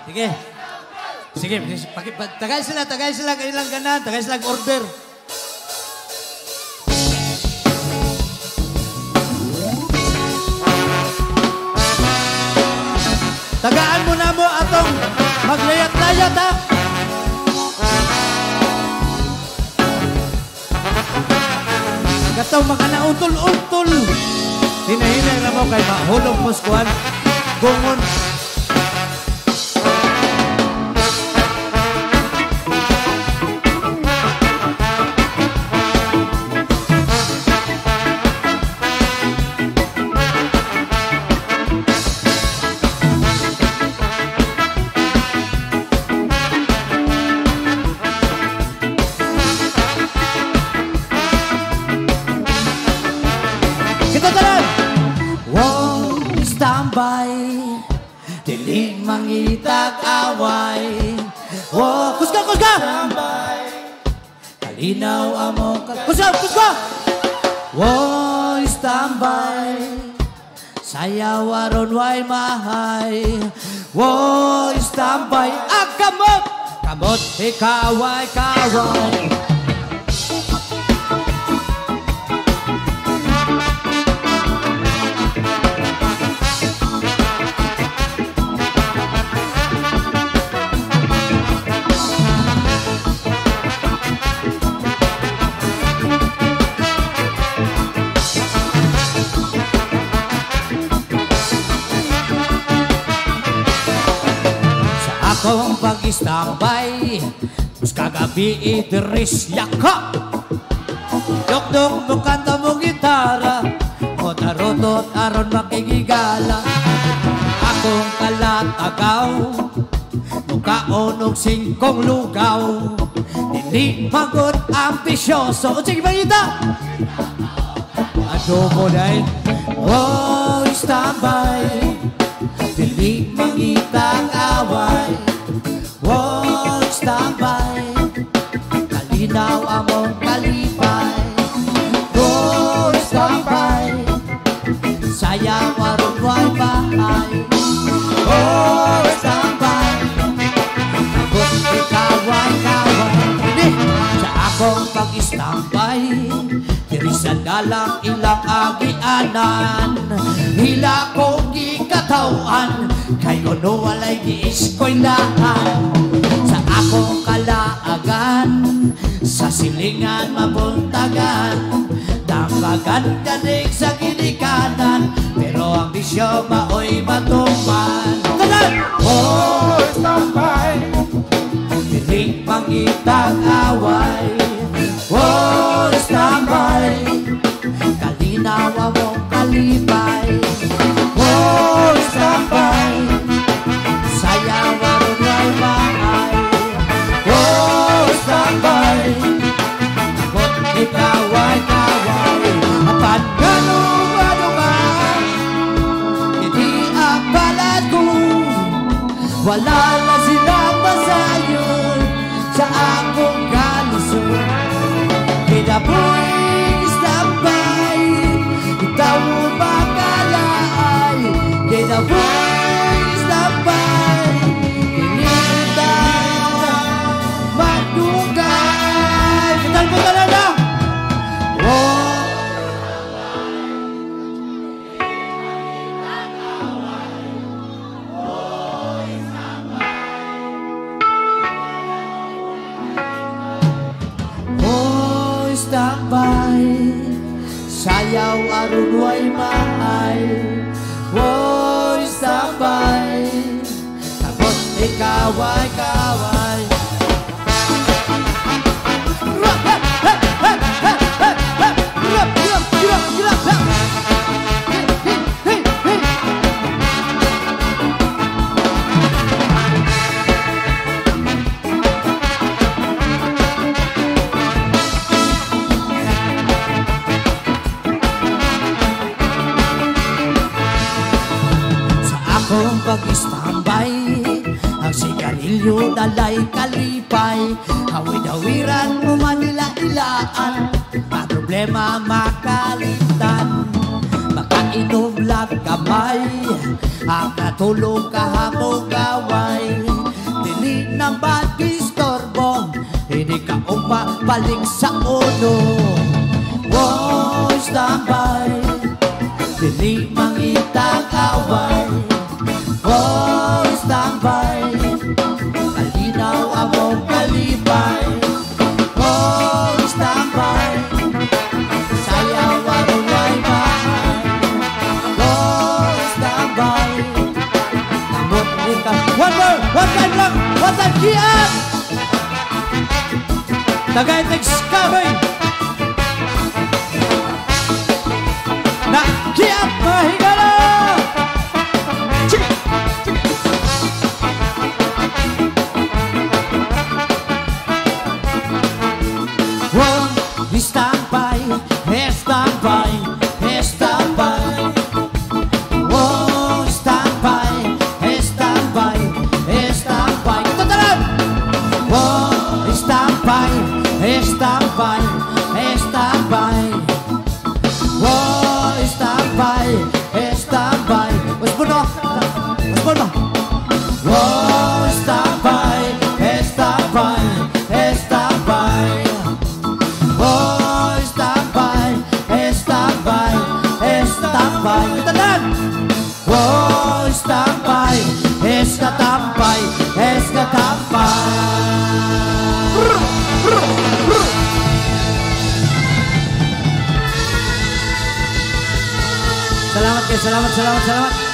Sige. Sige, tagay sila, kailang ganan, tagay sila order. Tagaan mo na mo atong maglayat-layat ha. Gatong mga nauntol-untol. Hinahinay na mo kay mahulog mo skuhan. Bungon. Dili mangitag away. Oh, kusga! Kalinaw amo Kusga! Woy, standby. Sayaw aron way mahay. Woy, standby. Kamot! Kamot, ikaway. Akong pag-istambay mas kagabi itiris yaka. Dok-dok mo kanta mo gitara, o tarotot aron makigigala. Akong kalatagaw mukaon og singkong lugaw. Dili pagod ambisyoso. Sige ba ita? Adobo day. Oh, standby. Dili mangitang away. Wag standby. Kalinaw among kalipay. Wag standby. Sayang aron way bahay. Wag standby. Kung ikaway. Sa akong pag-standby, diri sa dalang ilang agianan. Hila kong gikatawan, kay kuno walay giiskoylahan. Sa akong kalaagan, sa silingan mabuntagan. Dambagan kanig sa ginikanan, pero ang bisyo maoy matuman. Oh, standby. Dili pangitang away. Oh, standby. Kalinaw among kalipay. Oh, standby. Sayaw aron way bahay. Oh, standby. Kung ikaway. Apan ganun-ganun hindi ang balad ko. Wala na silang masayon sa akong kalisod. Kinabuhi standby, ikaw mo makalaay. Kinabuhi standby, hinintay magdugay. Kital mo talaga! Oh! Standby, sayaw aron way mahay. Woy, standby, takot ikaway. Kung pag-standby, ang sigarilyo dalay kalipay. Hawid-hawiran mo manila-ilaan, ang problema makalitan. Makainom lang kamay, ang natulog kahamong gaway. na mag-istorbo, hindi ka umpa balik sa uno. Wow, standby, dili mangitang away. Wow, standby, kalinaw among kalipay. Wow, standby, sayaw aron way mahal. Wow, standby, amot ka. One time lang, one time kiat. Tagay nagskaboy na kiat mahigala. Sige, sige. Wow, standby, standby, standby. Wow, standby, standby, standby. Tatalan! Wow, standby, standby, standby. Wow, standby, standby. Mas puno, mas puno. Wow, standby, standby, standby. Wow, standby, standby, standby. Tatalan! Wow, standby, standby, standby. Salamat kayo, salamat.